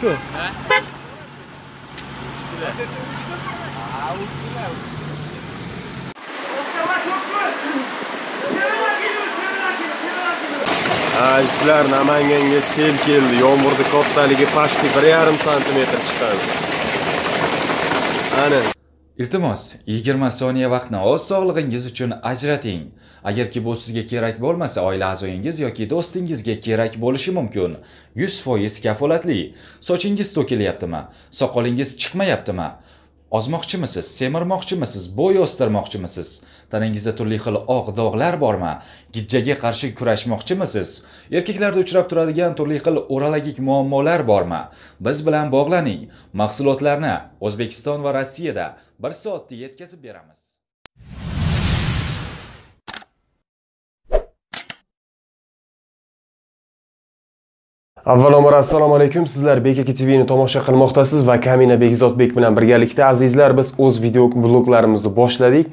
uçtu. Ha? Azizlar, Namanganga sel keldi. Yomg'irning kattaligi pashti 1,5 santimetr chiqadi. Ana. Iltimos, 20 soniya vaqtni o'z sog'lig'ingiz uchun ajrating. Agarki bu sizga kerak bo'lmasa, oila a'zoyingiz yoki do'stingizga kerak bo'lishi mumkin. 100% kafolatli. Sochingiz to'kilyaptimi? Soqolingiz chiqmayaptimi? Ozmoqchimisiz? Semirmoqchimisiz? Bo'y o'stirmoqchimisiz? Tanangizda turli xil oq dog'lar bormi? Gijjaga qarshi kurashmoqchimisiz? Erkaklarda uchrab turadigan turli xil o'ralagik muammolar bormi? Biz bilan bog'laning. Mahsulotlarni O'zbekiston va Rossiyada 1 soatda yetkazib beramiz. Avvalambor assalomu alaykum. Sizlar BKK TVni tomosha qilmoqdasiz va Kamina Bekzodbek bilan birgalikda azizlar biz o'z video bloglarimizni boshladik.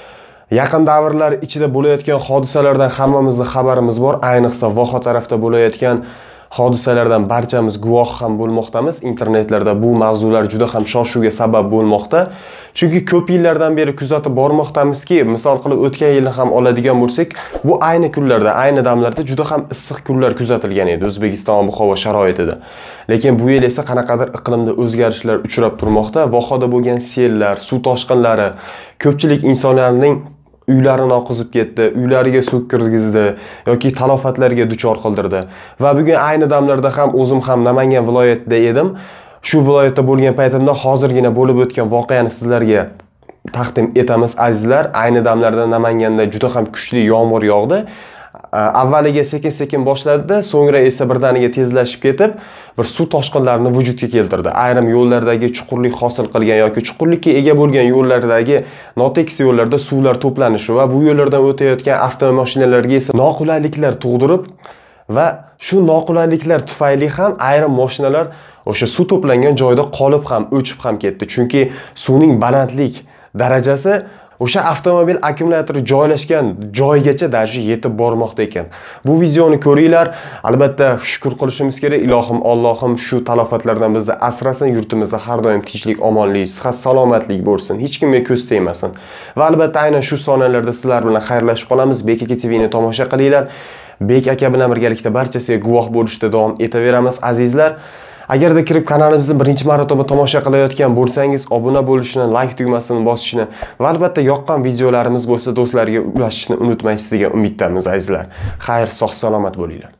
Yaqin davrlar ichida bo'layotgan hodisalardan hammamizning xabarimiz bor. Ayniqsa Voha tarafda bo'layotgan hodisalardan barchamiz guvoh ham bo'lmoqdamiz. Internetlarda bu mavzular juda ham shoshuvga sabab bo'lmoqda. Chunki ko'p yillardan beri kuzatib bormoqdamizki, misol qilib o'tgan yilni ham oladigan bo'lsak, bu ayni kunlarda, ayni damlarda juda ham issiq kunlar kuzatilgan edi O'zbekiston ob-havo sharoitida. Lekin bu yil esa qanaqadir iqlimda o'zgarishlar uchrab turmoqda. Vohada bo'lgan sellar, suv toshqinlari ko'pchilik insonlarning uylarini oqizib ketdi, uylariga suv kirgizdi yoki talofatlarga duchor qildirdi. Va bugun ayni damlarda ham o'zim ham Namangan viloyatida edim. Shu viloyatda bo'lgan paytimda hozirgina bo'lib o'tgan voqeani sizlarga taqdim etamiz azizlar. Ayni damlarda Namanganda juda ham kuchli yomg'ir yog'di. Avvaliga sekin-sekin boshladida, so'ngra esa birdaniga tezlashib ketib, bir suv toshqinlarini vujudga keltirdi. Ayrim yo'llardagi chuqurlik hosil qilgan yoki chuqurlikka ega bo'lgan yo'llardagi notekis yo'llarda suvlar to'planishi va bu yo'llardan o'tayotgan avtomashinalarga esa noqulayliklar tug'dirib va shu noqulayliklar tufayli ham ayrim mashinalar o'sha suv to'plangan joyda qolib ham, o'chib ham ketdi. Chunki suvning balandlik darajasi o'sha avtomobil akkumulyatori joylashgan joygacha darajada yetib bormoqda ekan. Bu videoni ko'ringlar. Albatta shukr qilishimiz kerak. Ilohim Allohim shu talofatlardan bizni asrasin, yurtimizda har doim tinchlik, omonlik, sihat, salomatlik bo'lsin. Hech kimga ko'z tegmasin. Va albatta aynan shu soniyalarda sizlar bilan xayrlashib qolamiz. BKK TVni tomosha qilinglar. Bek aka bilan birgalikda barchasiga guvoh bo'lishda davom etaveramiz azizlar. Agarda kirib kanalimizni birinchi marotaba tomosha qilayotgan bo'lsangiz, obuna bo'lishni, like tugmasini bosishni va albatta yoqqan videolarimiz bo'lsa do'stlarga ulashishni unutmaysiz degan umiddamiz azizlar. Xayr, sog' salomat bo'linglar.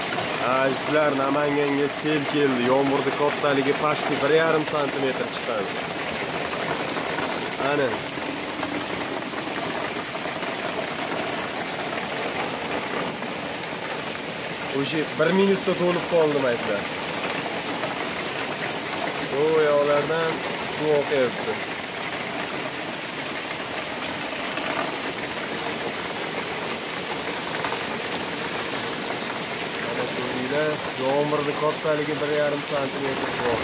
Azizlar, Namanganga sel keldi. Yomg'irning kattaligi pashti 1,5 santimetr chiqadi. Ana. O'sha 1 minutda to'lib qoldim aytlar. Oyoqlardan suv oqayapti. Mana ko'ringlar, yomg'irning kattaligi 1,5 santimetr bor.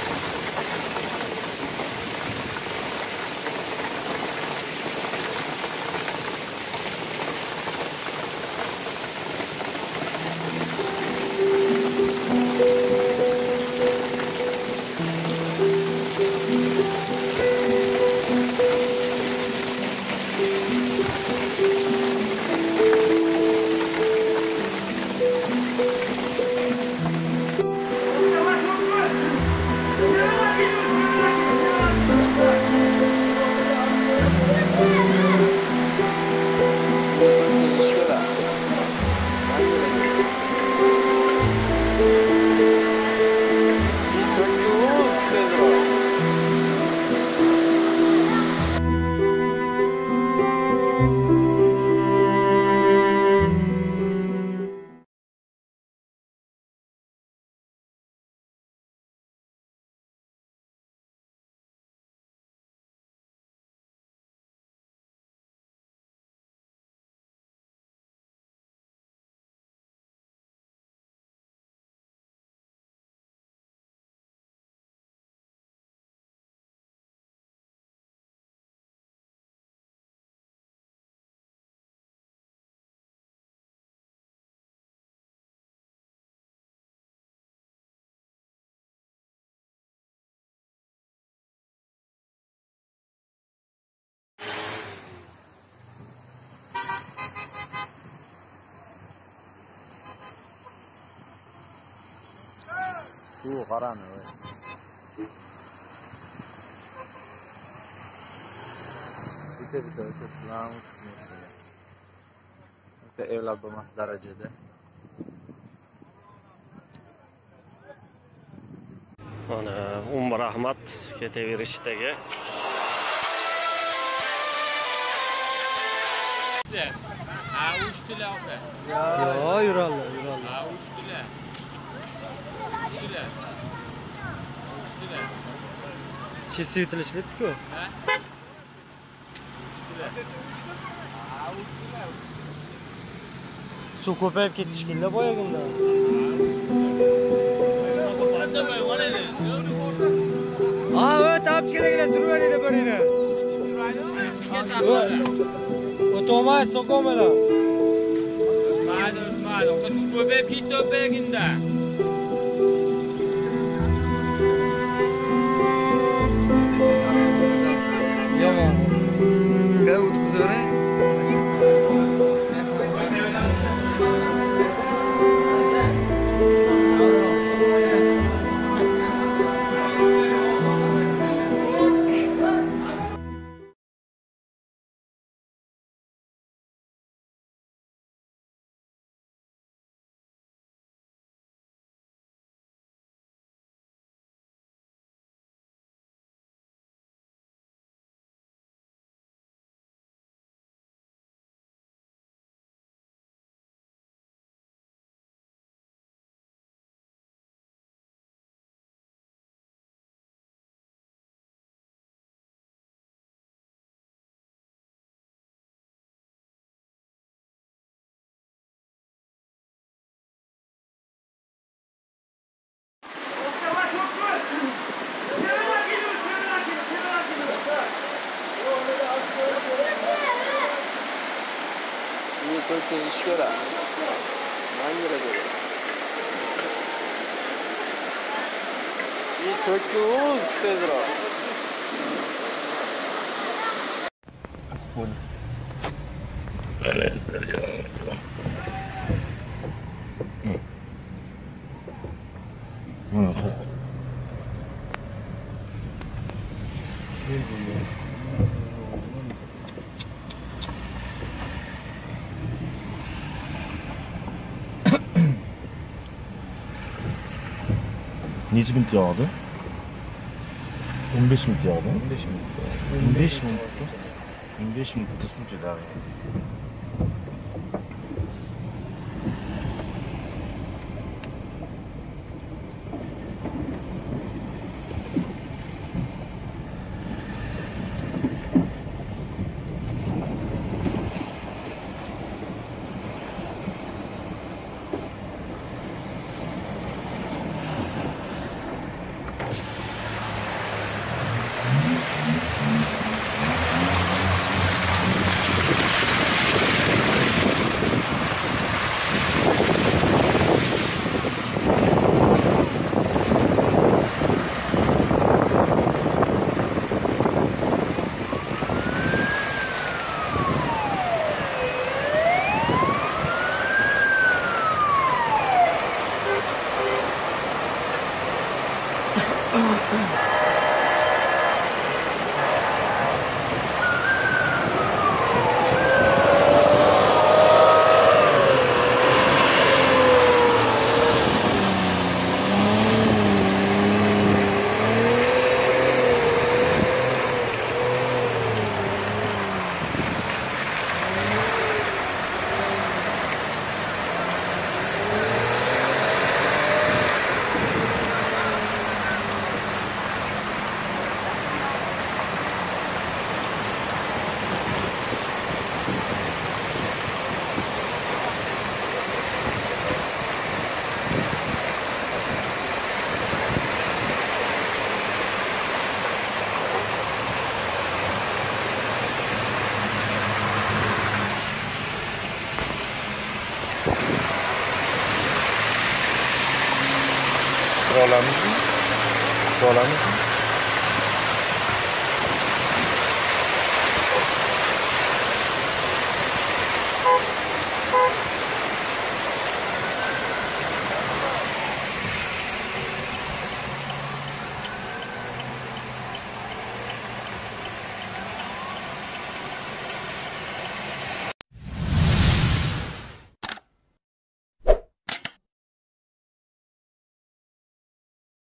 Bu qarani. Bitta o'chirib tutmoqchilar. Bitta evlab bo'lmas darajada. Mana Umar Ahmad ketaverishdagi. Ha, uçtular aka. Yo, yurallar. Ha, uçtular. Uçtular. Chisitilishdi-ku. Ha? Uçtular. Ha, uçtular. Suv ko'payib ketishganda boyaganda. Topchi keraklar survalinglar birini. O'tolmay so'komalar. Ma'lum. Suv ko'payib ketdi boyaganda. Yomon. Ga o'tkazavering. Только еще раз. Манера böyle. İyi çocuğuz Pedro. Neçə minut yağdı? 15 minut yağdı. 15 minut. 15 minut tutmuş daha. Sıralanmış mı?